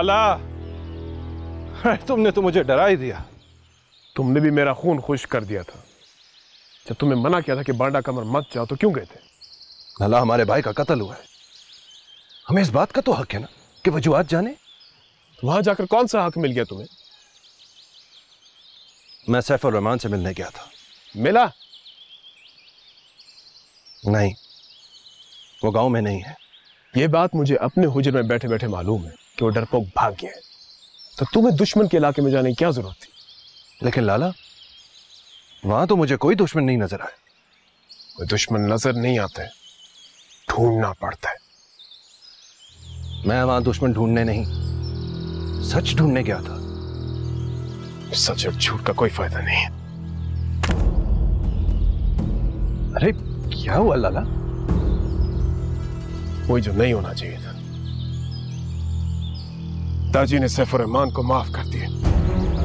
लाला, तुमने तो मुझे डरा ही दिया। तुमने भी मेरा खून खुश कर दिया था। जब तुम्हें मना किया था कि बांडा कमर मत जाओ तो क्यों गए थे? लाला, हमारे भाई का कत्ल हुआ है, हमें इस बात का तो हक है ना कि वजूहात जाने। वहां जाकर कौन सा हक मिल गया तुम्हें? मैं सैफ और रहमान से मिलने गया था। मिला? नहीं, वो गांव में नहीं है। ये बात मुझे अपने हुजर में बैठे बैठे मालूम है कि वो डरपोक भाग गया है, तो तुम्हें दुश्मन के इलाके में जाने की क्या जरूरत थी? लेकिन लाला, वहां तो मुझे कोई दुश्मन नहीं नजर आया। कोई दुश्मन नजर नहीं आता है, ढूंढना पड़ता है। मैं वहां दुश्मन ढूंढने नहीं, सच ढूंढने गया था। सच और झूठ का कोई फायदा नहीं है। अरे क्या हुआ लाला? वही जो नहीं होना चाहिए था। दाजी ने सैफ और रहमान को माफ कर दिया।